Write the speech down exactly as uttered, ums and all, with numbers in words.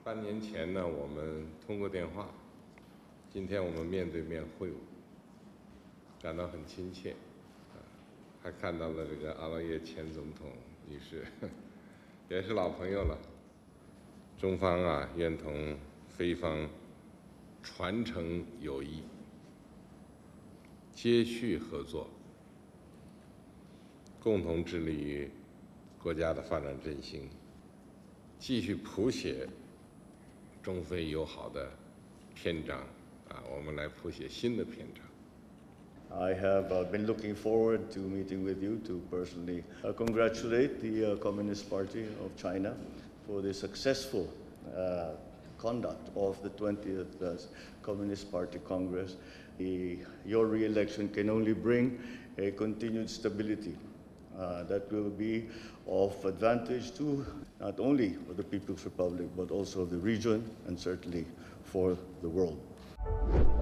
半年前呢，我们通过电话，今天我们面对面会晤，感到很亲切，啊，还看到了这个阿劳耶前总统女士，也是老朋友了。中方啊，愿同菲方传承友谊，接续合作，共同致力于国家的发展振兴，继续谱写中非友好的篇章啊，我们来谱写新的篇章。 I have uh, been looking forward to meeting with you to personally uh, congratulate the uh, Communist Party of China for the successful uh, conduct of the twentieth uh, Communist Party Congress. The, your re-election can only bring a continued stability uh, that will be of advantage to not only the People's Republic, but also the region and certainly for the world.